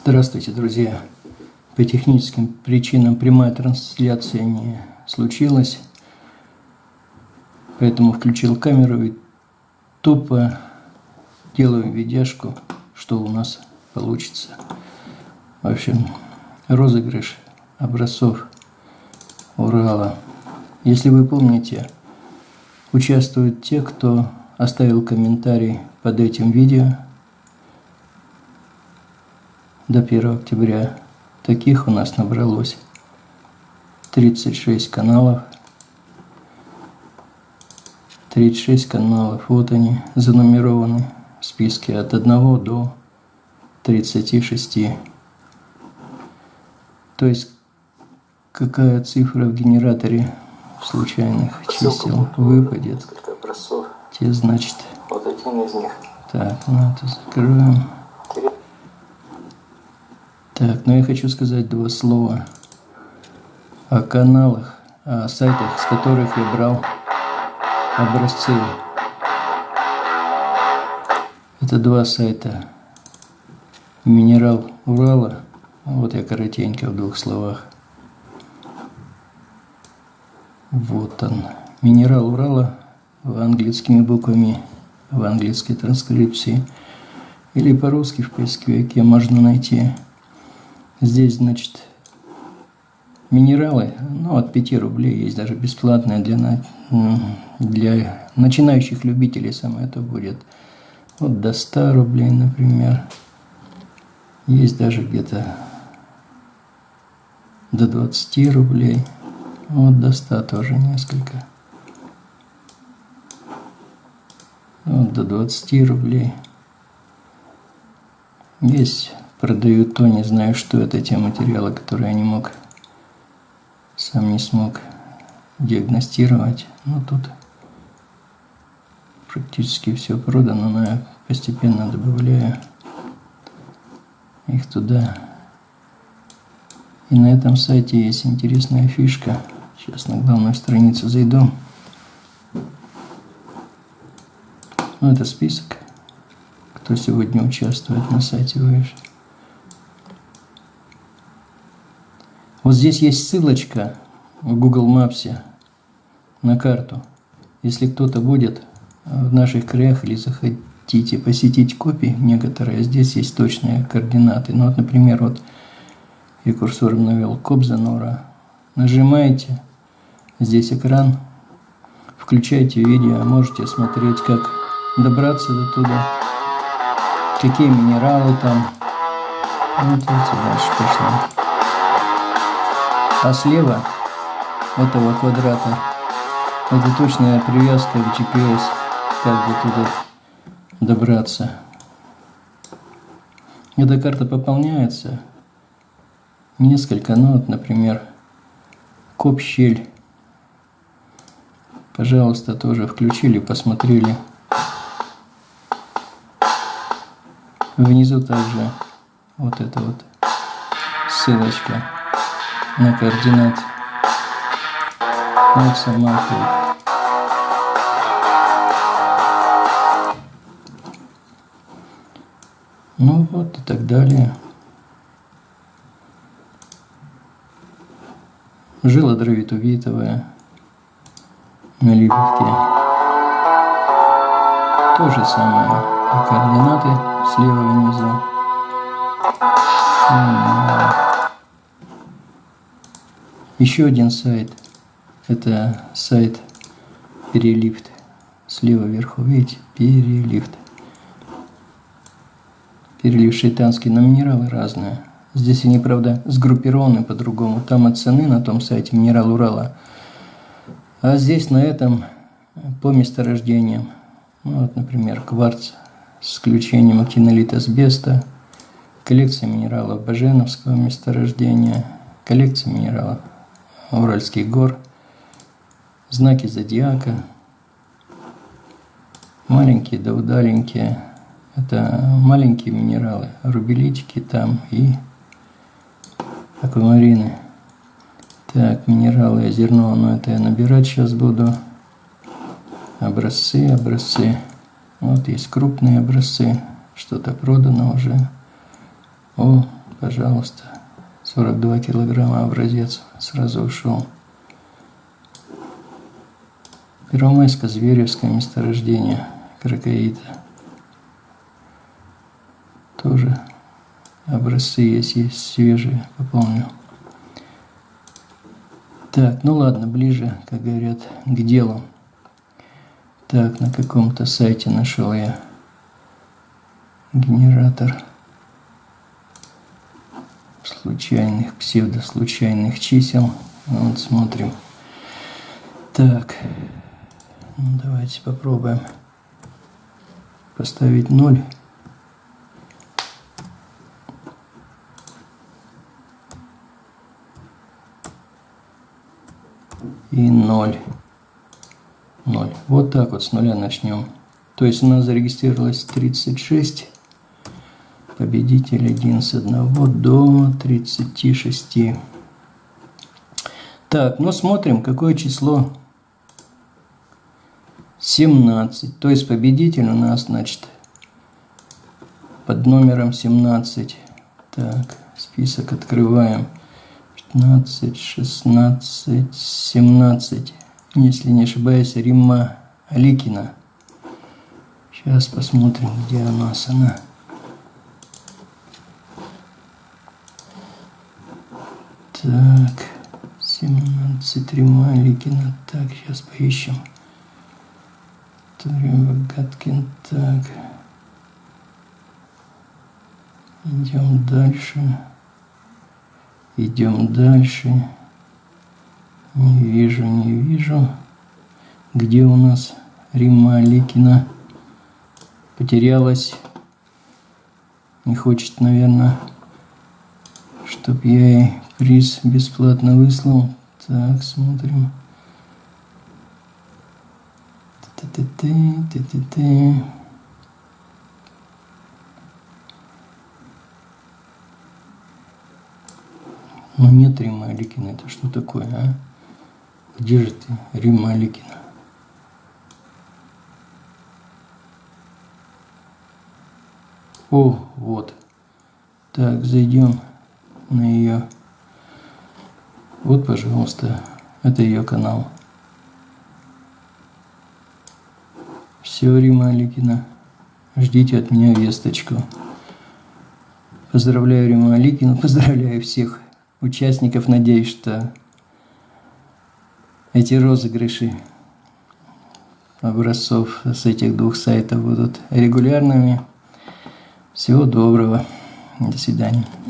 Здравствуйте, друзья! По техническим причинам прямая трансляция не случилась, поэтому включил камеру и тупо делаю видяшку, что у нас получится. В общем, розыгрыш образцов Урала. Если вы помните, участвуют те, кто оставил комментарий под этим видео до 1 октября. Таких у нас набралось 36 каналов. 36 каналов, вот они, занумерованы в списке от 1 до 36. То есть, какая цифра в генераторе случайных чисел выпадет, те, значит... Вот один из них. Так, ну это закроем. Так, ну я хочу сказать два слова о каналах, о сайтах, с которых я брал образцы. Это два сайта. Минерал Урала. Вот я коротенько в двух словах. Вот он. Минерал Урала английскими буквами, в английской транскрипции. Или по-русски в поисковике можно найти. Здесь, значит, минералы, ну, от 5 рублей, есть даже бесплатные для начинающих любителей, самое это будет. Вот до 100 рублей, например. Есть даже где-то до 20 рублей. Вот до 100 тоже несколько. Вот до 20 рублей. Есть, продают то, не знаю, что это, те материалы, которые я не мог, сам не смог диагностировать. Но тут практически все продано, но я постепенно добавляю их туда. И на этом сайте есть интересная фишка. Сейчас на главную страницу зайду. Ну, это список, кто сегодня участвует на сайте ВЭШ. Вот здесь есть ссылочка в Google Maps на карту. Если кто-то будет в наших краях или захотите посетить Копи, некоторые, здесь есть точные координаты. Ну, вот, например, вот я курсором навел Кобза-Нора. Нажимаете, здесь экран, включайте видео, можете смотреть, как добраться до туда, какие минералы там. Вот эти дальше пошли. А слева этого квадрата это точная привязка к GPS, как бы туда добраться. Эта карта пополняется. Несколько, ну вот, например, Копщель. Пожалуйста, тоже включили, посмотрели. Внизу также вот эта вот ссылочка на координаты. Вот сама Копь. Ну вот и так далее. Жила дровитовитовая на Липовке. То же самое. И координаты слева внизу. Еще один сайт. Это сайт Перелифт. Слева вверху, видите? Перелифт. Перелифт шейтанский, но минералы разные. Здесь они, правда, сгруппированы по-другому. Там от цены на том сайте Минерал Урала. А здесь на этом по месторождениям. Ну, вот, например, кварц с включением актинолита асбеста. Коллекция минералов Баженовского месторождения. Коллекция минералов Уральских гор. Знаки зодиака. Маленькие да удаленькие. Это маленькие минералы. Рубелитики там и аквамарины. Так, минералы озерного, но это я набирать сейчас буду. Образцы. Вот есть крупные образцы. Что-то продано уже. О, пожалуйста. 42 килограмма образец. Сразу ушел. Первомайское, Зверевское месторождение кракоита. Тоже образцы есть свежие, помню. Так, ну ладно, ближе, как говорят, к делу. Так, на каком-то сайте нашел я генератор случайных, псевдослучайных чисел. Вот смотрим. Так, ну, давайте попробуем поставить 0. И 0. 0. Вот так вот с нуля начнем. То есть у нас зарегистрировалось 36. Победитель 1 с 1 до 36. Так, ну смотрим, какое число. 17. То есть победитель у нас, значит, под номером 17. Так, список открываем. 15, 16, 17. Если не ошибаюсь, Римма Аликина. Сейчас посмотрим, где у нас она. Так, 17, Римма Аликина. Так, сейчас поищем. Гаткин. Так. Идем дальше. Идем дальше. Не вижу. Где у нас Римма Аликина? Потерялась. Не хочет, наверное, чтоб я ей приз бесплатно выслал. Так, смотрим. Ну нет Риммы Аликина, это что такое, а? Где же ты, Римма Аликина? О, вот. Так, зайдем на ее. Вот, пожалуйста, это ее канал. Все, Римма Аликина. Ждите от меня весточку. Поздравляю Римму Аликину, поздравляю всех участников. Надеюсь, что эти розыгрыши образцов с этих двух сайтов будут регулярными. Всего доброго. До свидания.